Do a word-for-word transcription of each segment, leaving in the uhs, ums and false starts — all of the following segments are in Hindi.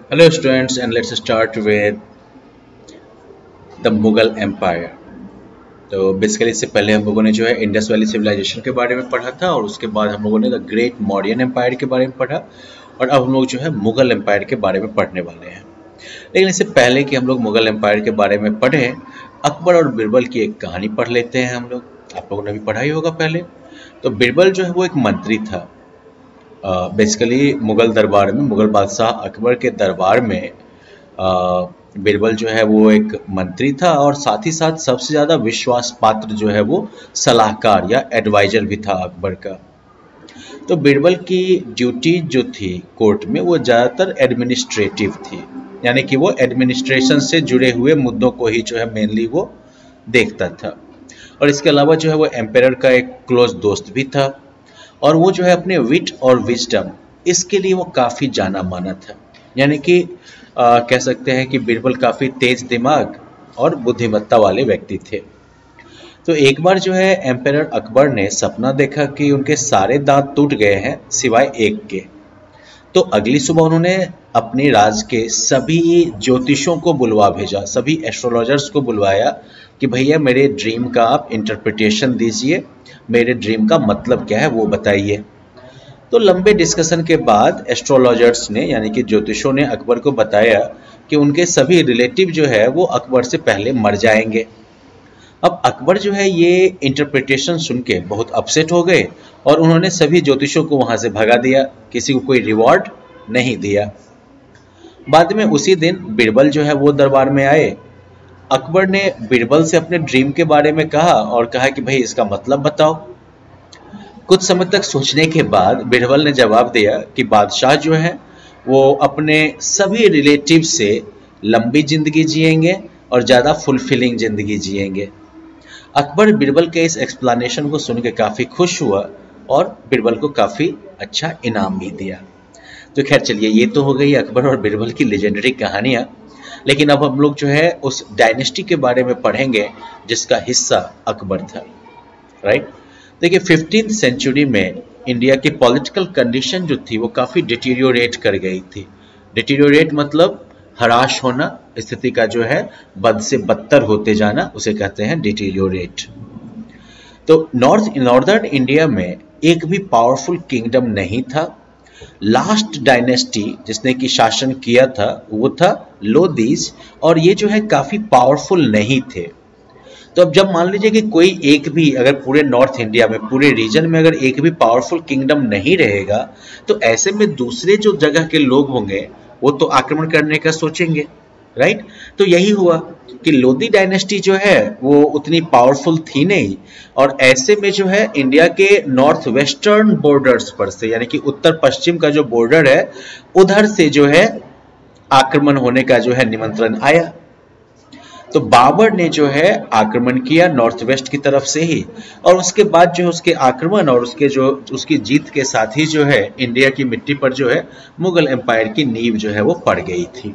Hello students, and let's start with the Mughal Empire। तो बेसिकली इससे पहले हम लोगों ने जो है इंडस वैली सिविलाइजेशन के बारे में पढ़ा था और उसके बाद हम लोगों ने द ग्रेट मौर्यन एम्पायर के बारे में पढ़ा और अब हम लोग जो है मुगल एम्पायर के बारे में पढ़ने वाले हैं। लेकिन इससे पहले कि हम लोग मुगल एम्पायर के बारे में पढ़ें, अकबर और बिरबल की एक कहानी पढ़ लेते हैं हम लोग। आप लोगों ने भी पढ़ा ही होगा पहले। तो बिरबल जो है वो एक मंत्री था। बेसिकली uh, मुगल दरबार में, मुगल बादशाह अकबर के दरबार में uh, बिरबल जो है वो एक मंत्री था और साथ ही साथ सबसे ज़्यादा विश्वास पात्र जो है वो सलाहकार या एडवाइजर भी था अकबर का। तो बिरबल की ड्यूटी जो थी कोर्ट में वो ज़्यादातर एडमिनिस्ट्रेटिव थी, यानी कि वो एडमिनिस्ट्रेशन से जुड़े हुए मुद्दों को ही जो है मेनली वो देखता था। और इसके अलावा जो है वो एम्पायर का एक क्लोज दोस्त भी था और वो जो है अपने विट और विजडम इसके लिए वो काफ़ी जाना माना था। यानी कि आ, कह सकते हैं कि बिरबल काफ़ी तेज दिमाग और बुद्धिमत्ता वाले व्यक्ति थे। तो एक बार जो है एम्पायर अकबर ने सपना देखा कि उनके सारे दांत टूट गए हैं सिवाय एक के। तो अगली सुबह उन्होंने अपने राज के सभी ज्योतिषों को बुलवा भेजा, सभी एस्ट्रोलॉजर्स को बुलवाया कि भैया मेरे ड्रीम का आप इंटरप्रिटेशन दीजिए, मेरे ड्रीम का मतलब क्या है वो बताइए। तो लंबे डिस्कशन के बाद एस्ट्रोलॉजर्स ने यानी कि ज्योतिषों ने अकबर को बताया कि उनके सभी रिलेटिव जो है वो अकबर से पहले मर जाएंगे। अब अकबर जो है ये इंटरप्रिटेशन सुन के बहुत अपसेट हो गए और उन्होंने सभी ज्योतिषों को वहां से भगा दिया, किसी को कोई रिवॉर्ड नहीं दिया। बाद में उसी दिन बिरबल जो है वो दरबार में आए। अकबर ने बिरबल से अपने ड्रीम के बारे में कहा और कहा कि भाई इसका मतलब बताओ। कुछ समय तक सोचने के बाद बिरबल ने जवाब दिया कि बादशाह जो है वो अपने सभी रिलेटिव से लंबी जिंदगी जिएंगे और ज़्यादा फुलफिलिंग जिंदगी जिएंगे। अकबर बिरबल के इस एक्सप्लेनेशन को सुन के काफ़ी खुश हुआ और बिरबल को काफ़ी अच्छा इनाम भी दिया। तो खैर चलिए, ये तो हो गई अकबर और बिरबल की लेजेंडरी कहानियाँ। लेकिन अब हम लोग जो है उस डायनेस्टी के बारे में पढ़ेंगे जिसका हिस्सा अकबर था, राइट। देखिए, फिफ्टींथ सेंचुरी में इंडिया की पॉलिटिकल कंडीशन जो थी वो काफ़ी डिटीरियोरेट कर गई थी। डिटीरियोरेट मतलब हराश होना, स्थिति का जो है बद से बदतर होते जाना, उसे कहते हैं डिटीरियोरेट। तो नॉर्थ नॉर्दर्न इंडिया में एक भी पावरफुल किंगडम नहीं था। लास्ट डायनेस्टी जिसने की शासन किया था वो था लोदीज और ये जो है काफ़ी पावरफुल नहीं थे। तो अब जब मान लीजिए कि कोई एक भी, अगर पूरे नॉर्थ इंडिया में, पूरे रीजन में अगर एक भी पावरफुल किंगडम नहीं रहेगा तो ऐसे में दूसरे जो जगह के लोग होंगे वो तो आक्रमण करने का सोचेंगे, राइट। तो यही हुआ कि लोदी डायनेस्टी जो है वो उतनी पावरफुल थी नहीं और ऐसे में जो है इंडिया के नॉर्थ वेस्टर्न बॉर्डर्स पर से, यानी कि उत्तर पश्चिम का जो बॉर्डर है उधर से जो है आक्रमण होने का जो है निमंत्रण आया। तो बाबर ने जो है आक्रमण किया नॉर्थ वेस्ट की तरफ से ही और उसके बाद जो है उसके आक्रमण और उसके जो उसकी जीत के साथ ही जो है इंडिया की मिट्टी पर जो है मुगल एम्पायर की नींव जो है वो पड़ गई थी।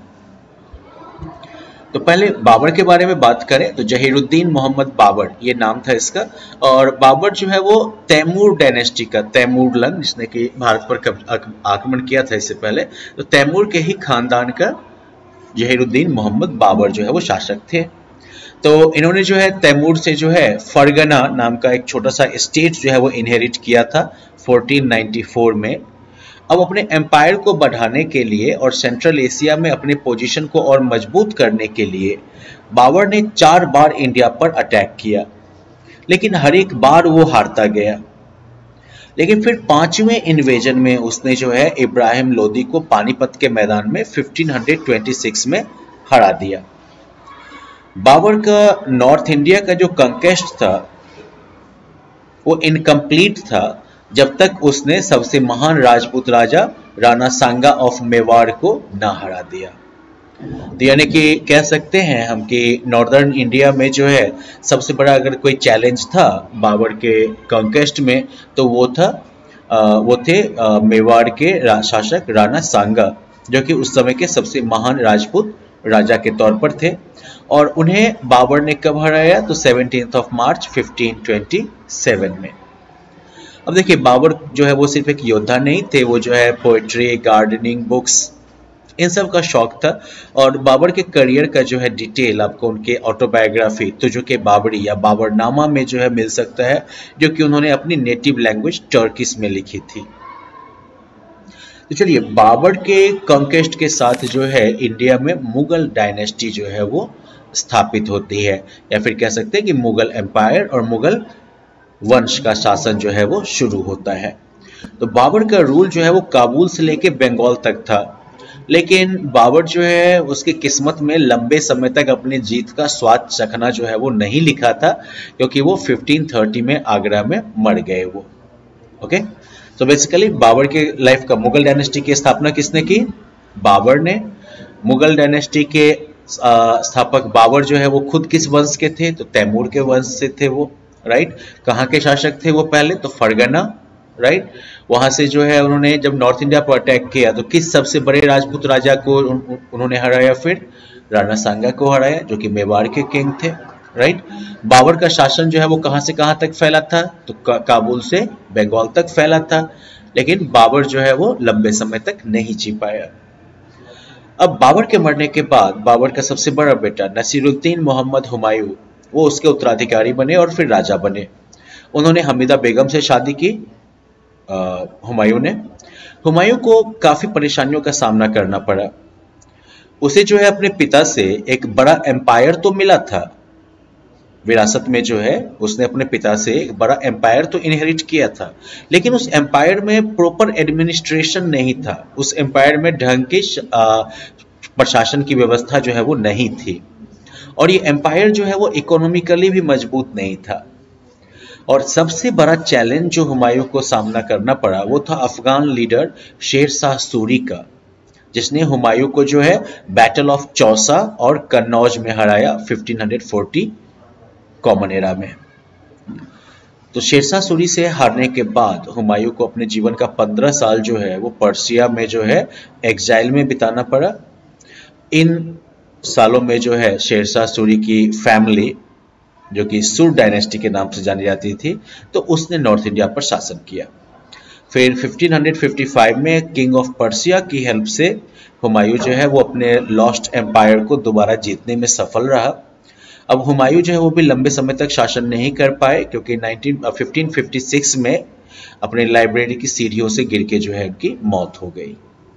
तो पहले बाबर के बारे में बात करें तो जहीरुद्दीन मोहम्मद बाबर ये नाम था इसका। और बाबर जो है वो तैमूर डायनेस्टी का, तैमूरलन जिसने कि भारत पर आक्रमण किया था इससे पहले, तो तैमूर के ही खानदान का जहीरुद्दीन मोहम्मद बाबर जो है वो शासक थे। तो इन्होंने जो है तैमूर से जो है फरगना नाम का एक छोटा सा स्टेट जो है वो इनहेरिट किया था फोर्टीन नाइंटी फोर में। अब अपने एम्पायर को बढ़ाने के लिए और सेंट्रल एशिया में अपने पोजीशन को और मजबूत करने के लिए बाबर ने चार बार इंडिया पर अटैक किया, लेकिन हर एक बार वो हारता गया। लेकिन फिर पांचवें इन्वेजन में उसने जो है इब्राहिम लोदी को पानीपत के मैदान में फिफ्टीन ट्वेंटी सिक्स में हरा दिया। बाबर का नॉर्थ इंडिया का जो कंक्वेस्ट था वो इनकम्प्लीट था जब तक उसने सबसे महान राजपूत राजा राणा सांगा ऑफ मेवाड़ को ना हरा दिया। तो यानी कि कह सकते हैं हम कि नॉर्दर्न इंडिया में जो है सबसे बड़ा अगर कोई चैलेंज था बाबर के कॉन्क्वेस्ट में तो वो था वो थे मेवाड़ के शासक राणा सांगा, जो कि उस समय के सबसे महान राजपूत राजा के तौर पर थे। और उन्हें बाबर ने कब हराया तो seventeenth of March fifteen twenty seven में। अब देखिए, बाबर जो है वो सिर्फ एक योद्धा नहीं थे, वो जो है पोएट्री, गार्डनिंग, बुक्स इन सब का शौक था। और बाबर के करियर का जो है डिटेल आपको उनके ऑटोबायोग्राफी तुझो के बाबरी या बाबरनामा में जो है मिल सकता है, जो कि उन्होंने अपनी नेटिव लैंग्वेज टर्किश में लिखी थी। तो चलिए, बाबर के कॉन्क्वेस्ट के साथ जो है इंडिया में मुगल डायनेस्टी जो है वो स्थापित होती है, या फिर कह सकते हैं कि मुगल एम्पायर और मुगल वंश का शासन जो है वो शुरू होता है। तो बाबर का रूल जो है वो काबुल से लेके बंगाल तक था, लेकिन बाबर जो है उसकी किस्मत में लंबे समय तक अपनी जीत का स्वाद चखना जो है वो नहीं लिखा था, क्योंकि वो पंद्रह सौ तीस में आगरा में मर गए वो। ओके, तो बेसिकली बाबर के लाइफ का मुगल डायनेस्टी की स्थापना किसने की? बाबर ने। मुगल डायनेस्टी के स्थापक बाबर जो है वो खुद किस वंश के थे? तो तैमूर के वंश से थे वो, राइट। कहाँ के शासक थे वो पहले? तो फरगना, राइट। वहां से जो है उन्होंने जब नॉर्थ इंडिया पर अटैक किया तो किस सबसे बड़े राजपूत राजा को उन, उन्होंने हराया? फिर राणा सांगा को हराया, जो कि मेवाड़ के किंग थे, राइट। बाबर का शासन जो है वो कहां से कहां तक फैला था? तो का, काबुल से बंगाल तक फैला था, लेकिन बाबर जो है वो लंबे समय तक नहीं जी पाया। अब बाबर के मरने के बाद बाबर का सबसे बड़ा बेटा नसीरुद्दीन मोहम्मद हुमायूं, वो उसके उत्तराधिकारी बने और फिर राजा बने। उन्होंने हमीदा बेगम से शादी की हुमायूं ने। हुमायूं को काफी परेशानियों का सामना करना पड़ा। उसे जो है अपने पिता से एक बड़ा एम्पायर तो मिला था, विरासत में जो है उसने अपने पिता से एक बड़ा एम्पायर तो इनहेरिट किया था, लेकिन उस एम्पायर में प्रॉपर एडमिनिस्ट्रेशन नहीं था। उस एम्पायर में ढंग की प्रशासन की व्यवस्था जो है वो नहीं थी, और ये एम्पायर जो है वो इकोनॉमिकली भी मजबूत नहीं था। और सबसे बड़ा चैलेंज जो हुमायूं को सामना करना पड़ा वो था अफगान लीडर शेर शाह सूरी का, जिसने हुमायूं को जो है बैटल ऑफ चौसा और कन्नौज में हराया पंद्रह सौ चालीस कॉमन एरा में। तो शेरशाह सूरी से हारने के बाद हुमायूं को अपने जीवन का पंद्रह साल जो है वो पर्सिया में जो है एग्जाइल में बिताना पड़ा। इन सालों में जो है शेरशाह सूरी की फैमिली, जो कि सुर डायनेस्टी के नाम से जानी जाती थी, तो उसने नॉर्थ इंडिया पर शासन किया। फिर पंद्रह सौ पचपन में किंग ऑफ पर्सिया की हेल्प से हुमायूं जो है वो अपने लॉस्ट एम्पायर को दोबारा जीतने में सफल रहा। अब हुमायूं जो है वो भी लंबे समय तक शासन नहीं कर पाए, क्योंकि पंद्रह सौ छप्पन में अपने लाइब्रेरी की सीढ़ियों से गिर के जो है उनकी मौत हो गई।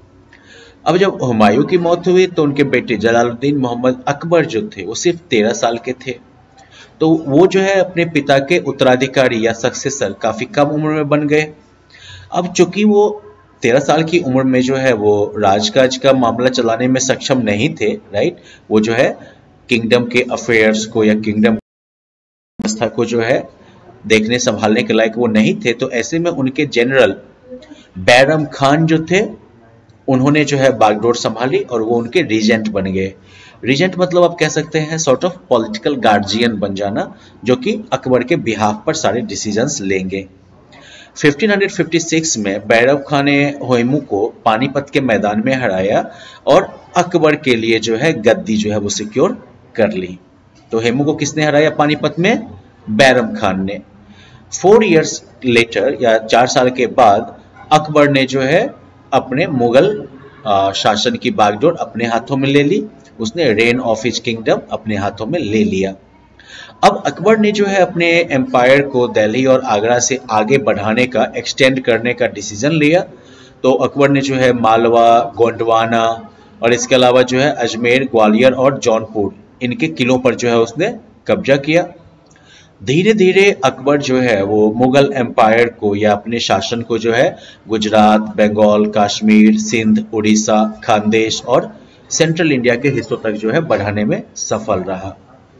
अब जब हुमायूं की मौत हुई तो उनके बेटे जलालुद्दीन मोहम्मद अकबर जो थे वो सिर्फ तेरह साल के थे। तो वो जो है अपने पिता के उत्तराधिकारी या सक्सेसर काफी कम उम्र में बन गए। अब चूंकि वो तेरह साल की उम्र में जो है वो राजकाज का मामला चलाने में सक्षम नहीं थे, राइट। वो जो है किंगडम के अफेयर्स को या किंगडम व्यवस्था को जो है देखने संभालने के लायक वो नहीं थे। तो ऐसे में उनके जनरल बैरम खान जो थे उन्होंने जो है बागडोर संभाली और वो उनके रीजेंट बन गए। रीजेंट मतलब आप कह सकते हैं सॉर्ट ऑफ पॉलिटिकल गार्जियन बन जाना, जो कि अकबर के बिहाफ पर सारे डिसीजंस लेंगे। पंद्रह सौ छप्पन में बैरम खान ने होयमू को पानीपत के मैदान में हराया और अकबर के लिए जो है गद्दी जो है वो सिक्योर कर ली। तो हेमू को किसने हराया पानीपत में? बैरम खान ने। फोर इयर्स लेटर या चार साल के बाद अकबर ने जो है अपने मुगल शासन की बागडोर अपने हाथों में ले ली। उसने रेन ऑफ हिज किंगडम अपने हाथों में ले लिया। अब अकबर ने जो है अपने एम्पायर को दिल्ली और आगरा से आगे बढ़ाने का, एक्सटेंड करने का डिसीजन लिया। तो अकबर ने जो है मालवा, गोंडवाना और इसके अलावा जो है अजमेर, ग्वालियर और जौनपुर, इनके किलों पर जो है उसने कब्जा किया। धीरे धीरे अकबर जो है वो मुगल एम्पायर को या अपने शासन को जो है गुजरात, बंगाल, कश्मीर, सिंध, उड़ीसा, खानदेश और सेंट्रल इंडिया के हिस्सों तक जो है बढ़ाने में सफल रहा।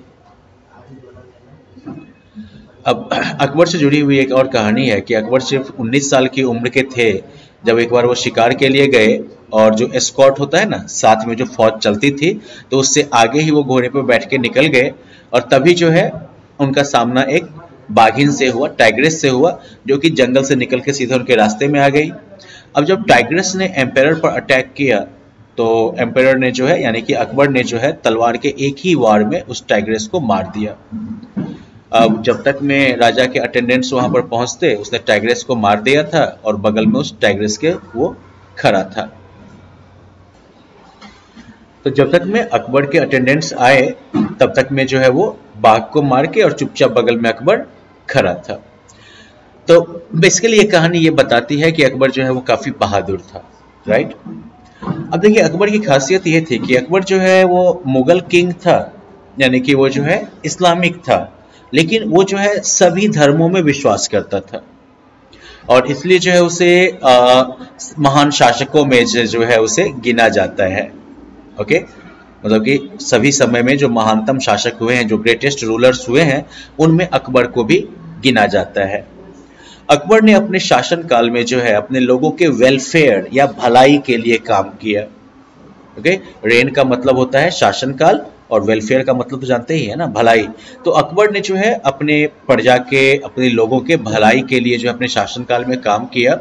अब अकबर से जुड़ी हुई एक और कहानी है कि अकबर सिर्फ उन्नीस साल की उम्र के थे जब एक बार वो शिकार के लिए गए, और जो एस्कॉर्ट होता है ना, साथ में जो फौज चलती थी, तो उससे आगे ही वो घोड़े पर बैठ के निकल गए। और तभी जो है उनका सामना एक बाघिन से हुआ, टाइग्रेस से हुआ, जो कि जंगल से निकल के सीधे उनके रास्ते में आ गई। अब जब टाइग्रेस ने एम्पायर पर अटैक किया तो एम्पायर ने जो है यानी कि अकबर ने जो है तलवार के एक ही वार में उस टाइग्रेस को मार दिया। अब जब तक में राजा के अटेंडेंट्स वहां पर पहुंचते, उसने टाइग्रेस को मार दिया था और बगल में उस टाइग्रेस के वो खड़ा था। तो जब तक में अकबर के अटेंडेंट्स आए तब तक में जो है वो बाघ को मार के और चुपचाप बगल में अकबर खड़ा था। तो बेसिकली ये कहानी ये बताती है कि अकबर जो है वो काफी बहादुर था, राइट। अब देखिए अकबर की खासियत ये थी कि अकबर जो है वो मुगल किंग था, यानी कि वो जो है इस्लामिक था, लेकिन वो जो है सभी धर्मों में विश्वास करता था और इसलिए जो है उसे आ, महान शासकों में जो है उसे गिना जाता है। ओके, मतलब कि सभी समय में जो महानतम शासक हुए हैं, जो ग्रेटेस्ट रूलर्स हुए हैं, उनमें अकबर को भी गिना जाता है। अकबर ने अपने शासन काल में जो है अपने लोगों के वेलफेयर या भलाई के लिए काम किया। ओके, रेन का मतलब होता है शासन काल और वेलफेयर का मतलब तो जानते ही है ना, भलाई। तो अकबर ने जो है अपने प्रजा के, अपने लोगों के भलाई के लिए जो अपने शासन काल में काम किया।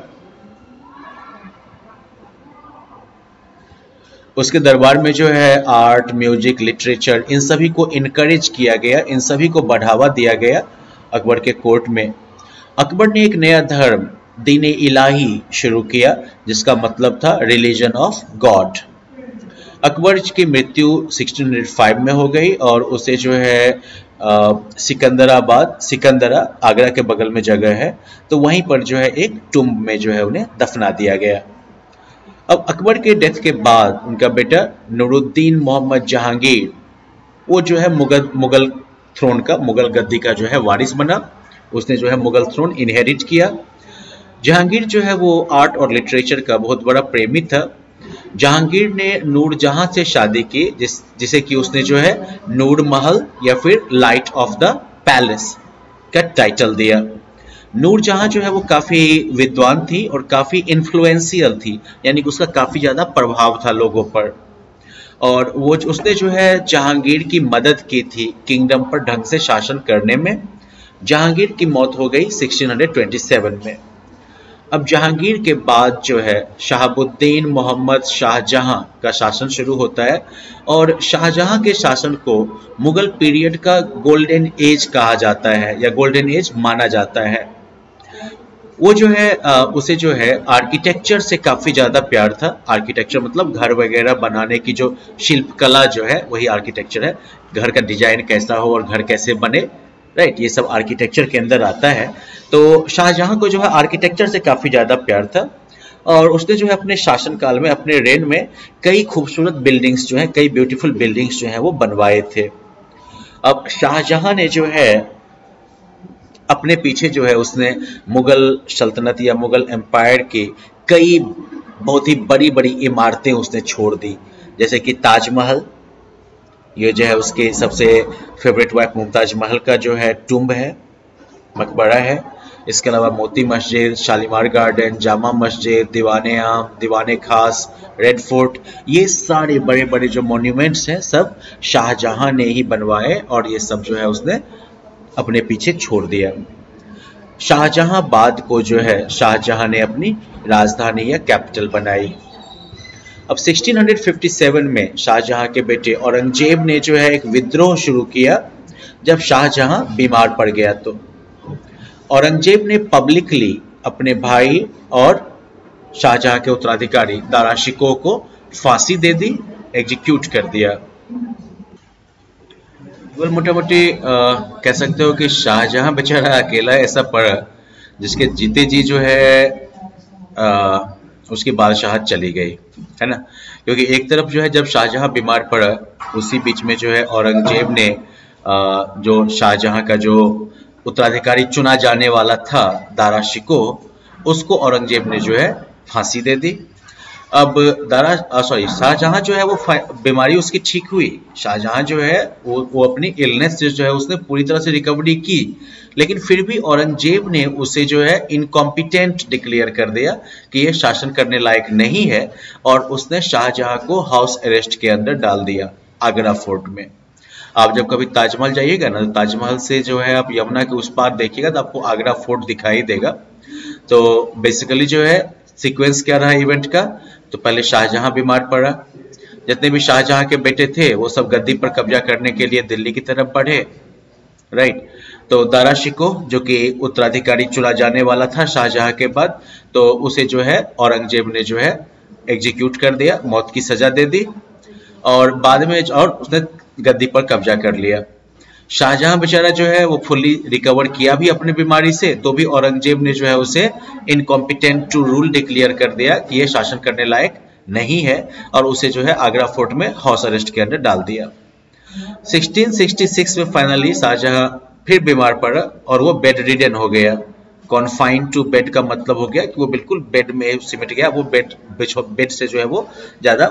उसके दरबार में जो है आर्ट, म्यूजिक, लिटरेचर, इन सभी को इनकरेज किया गया, इन सभी को बढ़ावा दिया गया अकबर के कोर्ट में। अकबर ने एक नया धर्म दीन इलाही शुरू किया जिसका मतलब था रिलीजन ऑफ गॉड। अकबर की मृत्यु सोलह सौ पाँच में हो गई और उसे जो है आ, सिकंदराबाद, सिकंदरा आगरा के बगल में जगह है, तो वहीं पर जो है एक टुम्ब में जो है उन्हें दफना दिया गया। अब अकबर के डेथ के बाद उनका बेटा नूरुद्दीन मोहम्मद जहांगीर, वो जो है मुगल मुगल थ्रोन का, मुगल गद्दी का जो है वारिस बना। उसने जो है मुगल थ्रोन इनहेरिट किया। जहांगीर जो है वो आर्ट और लिटरेचर का बहुत बड़ा प्रेमी था। जहांगीर ने नूरजहां से शादी की, जिस जिसे कि उसने जो है नूर महल या फिर लाइट ऑफ द पैलेस का टाइटल दिया। नूरजहां जो है वो काफी विद्वान थी और काफी इन्फ्लुएंशियल थी, यानी कि उसका काफी ज्यादा प्रभाव था लोगों पर, और वो उसने जो है जहांगीर की मदद की थी किंगडम पर ढंग से शासन करने में। जहांगीर की मौत हो गई सोलह सौ सत्ताईस में। अब जहांगीर के बाद जो है शहाबुद्दीन मोहम्मद शाहजहां का शासन शुरू होता है और शाहजहां के शासन को मुगल पीरियड का गोल्डन एज कहा जाता है या गोल्डन एज माना जाता है। वो जो है उसे जो है आर्किटेक्चर से काफी ज्यादा प्यार था। आर्किटेक्चर मतलब घर वगैरह बनाने की जो शिल्पकला जो है वही आर्किटेक्चर है। घर का डिजाइन कैसा हो और घर कैसे बने, राइट, ये सब आर्किटेक्चर के अंदर आता है। तो शाहजहां को जो है आर्किटेक्चर से काफी ज्यादा प्यार था और उसने जो है अपने शासनकाल में, अपने रेन में कई खूबसूरत बिल्डिंग्स जो है, कई ब्यूटीफुल बिल्डिंग्स जो है वो बनवाए थे। अब शाहजहां ने जो है अपने पीछे जो है उसने मुगल सल्तनत या मुगल एम्पायर की कई बहुत ही बड़ी बड़ी इमारतें उसने छोड़ दी, जैसे कि ताजमहल, ये जो है उसके सबसे फेवरेट वाइफ मुमताज महल का जो है टुम्ब है, मकबरा है। इसके अलावा मोती मस्जिद, शालीमार गार्डन, जामा मस्जिद, दीवाने आम, दीवाने खास, रेड फोर्ट, ये सारे बड़े बड़े जो मॉन्यूमेंट्स हैं सब शाहजहां ने ही बनवाए और ये सब जो है उसने अपने पीछे छोड़ दिया। शाहजहां बाद को जो है शाहजहां ने अपनी राजधानी या कैपिटल बनाई। अब सोलह सौ सत्तावन में शाहजहां के बेटे औरंगजेब ने जो है एक विद्रोह शुरू किया जब शाहजहां बीमार पड़ गया। तो औरंगजेब ने पब्लिकली अपने भाई और शाहजहां के उत्तराधिकारी दारा शिकोह को फांसी दे दी, एग्जीक्यूट कर दिया। केवल मोटा मोटी कह सकते हो कि शाहजहां बेचारा अकेला ऐसा पड़ा जिसके जीते जी जो है आ, उसकी बादशाहत चली गई, है ना। क्योंकि एक तरफ जो है जब शाहजहां बीमार पड़ा उसी बीच में जो है औरंगजेब ने आ, जो शाहजहां का जो उत्तराधिकारी चुना जाने वाला था दारा शिकोह, उसको औरंगजेब ने जो है फांसी दे दी। अब दारा सॉरी शाहजहां जो है वो बीमारी उसकी ठीक हुई, शाहजहां जो है वो वो अपनी इलनेस से जो है उसने पूरी तरह से रिकवरी की, लेकिन फिर भी औरंगजेब ने उसे जो है इनकॉम्पिटेंट डिक्लेयर कर दिया कि ये शासन करने लायक नहीं है और उसने शाहजहां को हाउस अरेस्ट के अंदर डाल दिया आगरा फोर्ट में। आप जब कभी ताजमहल जाइएगा ना, तो ताजमहल से जो है आप यमुना के उस पार देखिएगा तो आपको आगरा फोर्ट दिखाई देगा। तो बेसिकली जो है सीक्वेंस क्या रहा इवेंट का, तो पहले शाहजहां बीमार पड़ा, जितने भी शाहजहां के बेटे थे वो सब गद्दी पर कब्जा करने के लिए दिल्ली की तरफ बढ़े, राइट। तो दारा शिकोह जो कि उत्तराधिकारी चुना जाने वाला था शाहजहां के बाद, तो उसे जो है औरंगजेब ने जो है एग्जीक्यूट कर दिया, मौत की सजा दे दी। और बाद में और उसने गद्दी पर कब्जा कर लिया। शाहजहां बेचारा जो है वो फुल्ली रिकवर किया भी अपनी बीमारी से, तो भी औरंगजेब ने जो है उसे इनकॉम्पिटेंट टू रूल डिक्लेयर कर दिया कि ये शासन करने लायक नहीं है, और उसे जो है आगरा फोर्ट में हाउस अरेस्ट के अंदर डाल दिया। सोलह सौ छियासठ में फाइनली शाहजहां फिर बीमार पड़ा और वो बेड रिडन हो गया। कॉन्फाइंड टू बेड का मतलब हो गया कि वो बिल्कुल बेड में सिमट गया, वो बेड बेड से जो है वो ज्यादा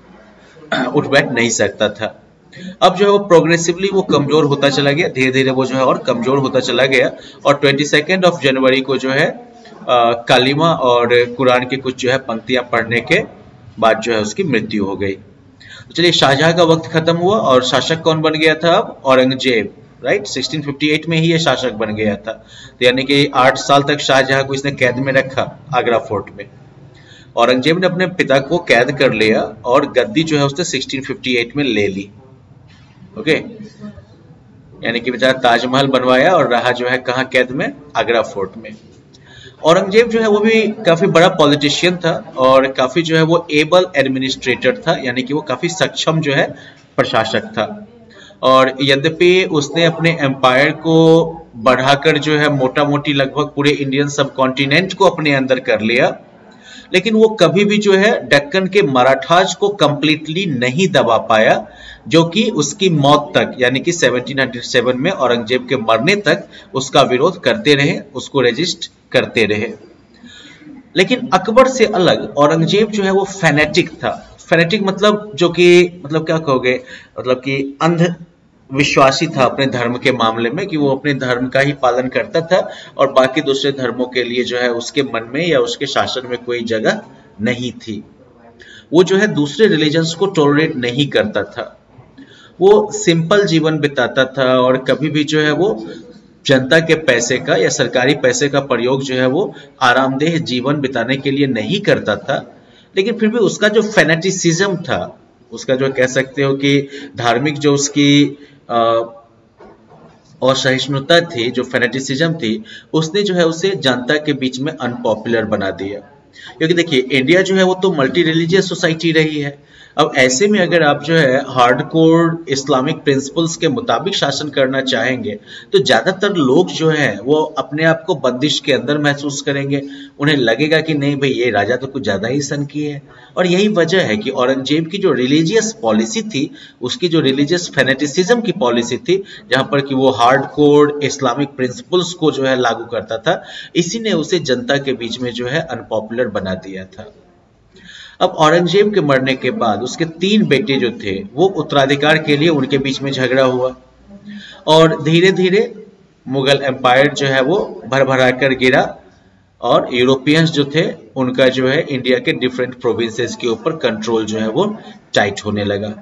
उठ बैठ नहीं सकता था। अब जो है वो प्रोग्रेसिवली वो कमजोर होता चला गया, धीरे धीरे वो जो है और कमजोर होता चला गया, और ट्वेंटी सेकेंड ऑफ जनवरी को जो है आ, कालिमा और कुरान की कुछ जो है पंक्तियां पढ़ने के बाद जो है उसकी मृत्यु हो गई। तो चलिए, शाहजहां का वक्त खत्म हुआ और शासक कौन बन गया था अब? औरंगजेब, राइट। सोलह सौ अट्ठावन में ही ये शासक बन गया था, तो यानी कि आठ साल तक शाहजहां को इसने कैद में रखा आगरा फोर्ट में। औरंगजेब ने अपने पिता को कैद कर लिया और गद्दी जो है उसने सोलह सौ अट्ठावन में ले ली। ओके, यानी कि बेचारा ताजमहल बनवाया और रहा जो है कहाँ कैद में? आगरा फोर्ट में। औरंगजेब जो है वो भी काफी बड़ा पॉलिटिशियन था और काफी जो है वो एबल एडमिनिस्ट्रेटर था, यानी कि वो काफी सक्षम जो है प्रशासक था। और यद्यपि उसने अपने एम्पायर को बढ़ाकर जो है मोटा मोटी लगभग पूरे इंडियन सब कॉन्टिनेंट को अपने अंदर कर लिया, लेकिन वो कभी भी जो है दक्कन के मराठाज को कंप्लीटली नहीं दबा पाया, जो कि उसकी मौत तक, यानी कि सत्रह सौ सात में औरंगजेब के मरने तक उसका विरोध करते रहे, उसको रेजिस्ट करते रहे। लेकिन अकबर से अलग औरंगजेब जो है वो फैनेटिक था। फैनेटिक मतलब जो कि मतलब क्या कहोगे, मतलब कि अंध विश्वासी था अपने धर्म के मामले में, कि वो अपने धर्म का ही पालन करता था और बाकी दूसरे धर्मों के लिए जो है उसके मन में या उसके शासन में कोई जगह नहीं थी। वो जो है दूसरे रिलीजन्स को टॉलरेट नहीं करता था, वो सिंपल जीवन बिताता था और कभी भी जो है वो जनता के पैसे का या सरकारी पैसे का प्रयोग जो है वो आरामदेह जीवन बिताने के लिए नहीं करता था। लेकिन फिर भी उसका जो फैनेटिसिज्म था, उसका जो कह सकते हो कि धार्मिक जो उसकी असहिष्णुता थी, जो फैनेटिसिज्म थी, उसने जो है उसे जनता के बीच में अनपॉपुलर बना दिया। क्योंकि देखिए, इंडिया जो है वो तो मल्टी रिलीजियस सोसाइटी रही है। अब ऐसे में अगर आप जो है हार्डकोर इस्लामिक प्रिंसिपल्स के मुताबिक शासन करना चाहेंगे, तो ज्यादातर लोग जो है वो अपने आप को बंदिश के अंदर महसूस करेंगे। उन्हें लगेगा कि नहीं भाई, ये राजा तो कुछ ज्यादा ही सनकी है। और यही वजह है कि औरंगजेब की जो रिलीजियस पॉलिसी थी, उसकी जो रिलीजियस फैनेटिसिज्म की पॉलिसी थी, जहां पर कि वो हार्डकोर इस्लामिक प्रिंसिपल्स को जो है लागू करता था, इसी ने उसे जनता के बीच में जो है अनपॉपुलर बना दिया था। अब औरंगजेब के मरने के बाद उसके तीन बेटे जो थे वो उत्तराधिकार के लिए उनके बीच में झगड़ा हुआ और धीरे धीरे मुगल एम्पायर जो है वो भरभरा कर गिरा और यूरोपियंस जो थे उनका जो है इंडिया के डिफरेंट प्रोविंसेस के ऊपर कंट्रोल जो है वो टाइट होने लगा।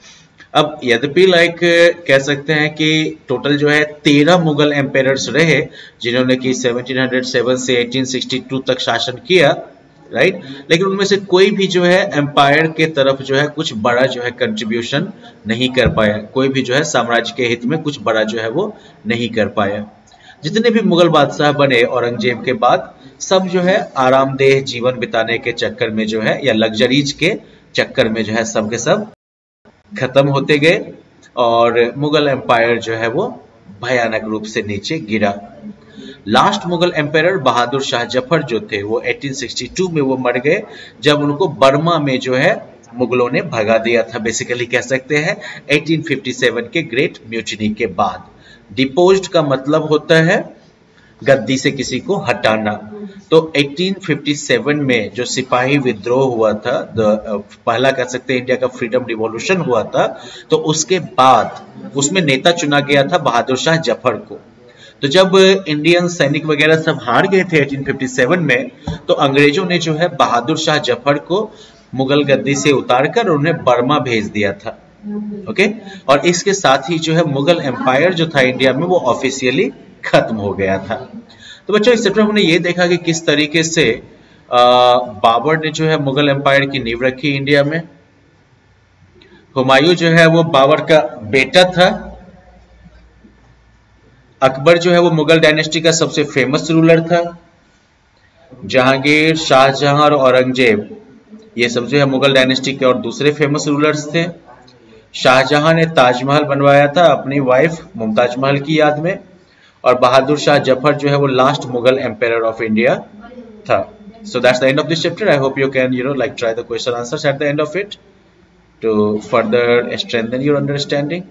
अब यद्यपि लाइक कह सकते हैं कि टोटल जो है तेरह मुगल एम्पायर्स रहे जिन्होंने कि सत्रह सौ सात से अठारह सौ बासठ तक शासन किया, राइट right? लेकिन उनमें से कोई भी जो है एम्पायर के तरफ जो है कुछ बड़ा जो है कंट्रीब्यूशन नहीं कर पाया, कोई भी जो है साम्राज्य के हित में कुछ बड़ा जो है वो नहीं कर पाया। जितने भी मुगल बादशाह बने औरंगजेब के बाद, सब जो है आरामदेह जीवन बिताने के चक्कर में जो है या लग्जरीज के चक्कर में जो है सब के सब खत्म होते गए और मुगल एम्पायर जो है वो भयानक रूप से नीचे गिरा। लास्ट मुगल एम्पायर बहादुर शाह जफर जो थे वो अठारह सौ बासठ में वो मर गए, जब उनको बर्मा में जो है मुगलों ने भगा दिया था। बेसिकली कह सकते हैं अठारह सौ सत्तावन के ग्रेट म्यूटिनी के बाद। डिपोज्ड का मतलब होता है गद्दी से किसी को हटाना। तो अठारह सौ सत्तावन में जो सिपाही विद्रोह हुआ था, पहला कह सकते हैं इंडिया का फ्रीडम रिवॉल्यूशन हुआ था, तो उसके बाद उसमें नेता चुना गया था बहादुर शाह जफर को। तो जब इंडियन सैनिक वगैरह सब हार गए थे अठारह सौ सत्तावन में, तो अंग्रेजों ने जो है बहादुर शाह जफर को मुगल गद्दी से उतारकर उन्हें बर्मा भेज दिया था। ओके, और इसके साथ ही जो है मुगल एम्पायर जो था इंडिया में वो ऑफिशियली खत्म हो गया था। तो बच्चों, इस चैप्टर में हमने ये देखा कि किस तरीके से बाबर ने जो है मुगल एम्पायर की नींव रखी इंडिया में। हुमायूं जो है वो बाबर का बेटा था। अकबर जो है वो मुगल डायनेस्टी का सबसे फेमस रूलर था। जहांगीर, शाहजहां और औरंगजेब, ये सब जो है मुगल डायनेस्टी के और दूसरे फेमस रूलर्स थे। शाहजहां ने ताजमहल बनवाया था अपनी वाइफ मुमताज महल की याद में, और बहादुर शाह जफर जो है वो last Mughal empire of India था. So that's the end of this chapter. I hope you can, you know, like try the question answers at the end of it to further strengthen your understanding.